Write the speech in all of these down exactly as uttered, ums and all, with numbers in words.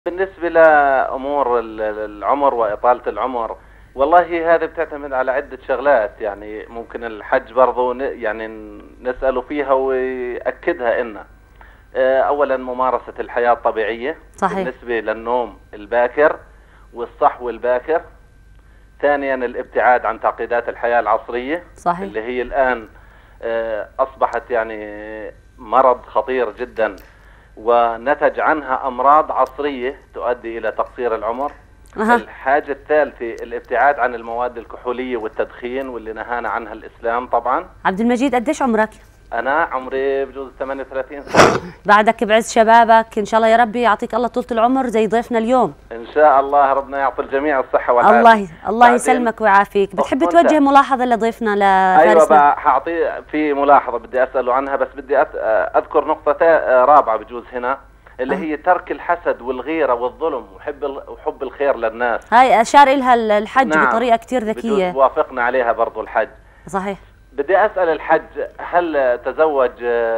بالنسبة لأمور العمر وإطالة العمر، والله هذا بتعتمد على عدة شغلات. يعني ممكن الحج برضو يعني نسأله فيها ويأكدها إنه أولا ممارسة الحياة الطبيعية. صحيح. بالنسبة للنوم الباكر والصحو الباكر. ثانيا الابتعاد عن تعقيدات الحياة العصرية. صحيح. اللي هي الآن أصبحت يعني مرض خطير جدا، ونتج عنها أمراض عصرية تؤدي إلى تقصير العمر. أه. الحاجة الثالثة الابتعاد عن المواد الكحولية والتدخين، واللي نهانا عنها الإسلام طبعا. عبد المجيد، قديش عمرك؟ أنا عمري بجوز ثمانية وثلاثين سنة. بعدك بعز شبابك إن شاء الله، يا ربي يعطيك الله طولة العمر زي ضيفنا اليوم. إن شاء الله ربنا يعطي الجميع الصحة والعافية. الله الله يسلمك ويعافيك. بتحب توجه ملاحظة لضيفنا لفارسنا؟ أيوة، حأعطي في ملاحظة بدي أسأله عنها، بس بدي أذكر نقطة رابعة بجوز هنا، اللي هي ترك الحسد والغيرة والظلم وحب وحب الخير للناس. هاي أشار إلها الحج. نعم. بطريقة كتير ذكية. بجوز وافقنا عليها برضو الحج. صحيح. بدي أسأل الحج، هل تزوج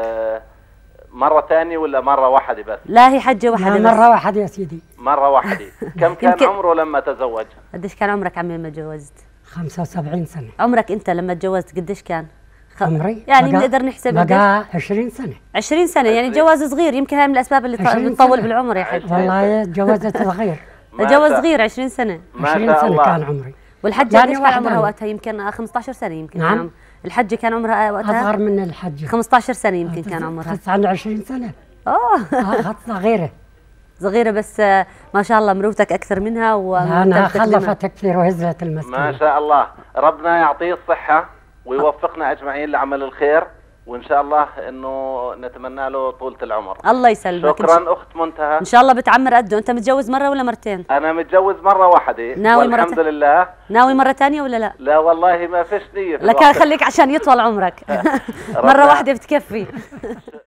مرة ثانية ولا مرة واحدة بس؟ لا، هي حجة واحدة بس. مرة واحدة يا سيدي. مرة واحدة. كم كان عمره لما تزوج؟ قديش كان عمرك عمي لما تجوزت؟ خمسة وسبعين سنة. عمرك أنت لما تجوزت قديش كان؟ خ... عمري يعني بنقدر نحسب بقى عشرين سنة. عشرين سنة، يعني جواز صغير. يمكن هاي من الأسباب اللي بتطول بالعمر يا حج. والله تجوزت صغير. تجوز صغير عشرين سنة. عشرين سنة كان عمري. والحجة قديش كان عمرها وقتها؟ يمكن خمسة عشر سنة يمكن. نعم. الحجة كان عمرها وقتها أصغر من الحجة. خمسة عشر سنة يمكن كان عمرها. تسعة وعشرين سنة. اه صغيرة. صغيرة بس ما شاء الله مروتك أكثر منها. وأنا خلفت كثير وهزلت المسكينة. ما شاء الله، ربنا يعطيه الصحة ويوفقنا أجمعين لعمل الخير، وإن شاء الله إنه نتمنى له طولة العمر. الله يسلمك. شكرا أخت منتهى. إن شاء الله بتعمر قده. أنت متجوز مرة ولا مرتين؟ أنا متجوز مرة واحدة. ناوي مرة الحمد لله. ناوي مرة ثانية ولا لا؟ لا والله ما فيش نية. لك خليك عشان يطول عمرك. مرة واحدة بتكفي.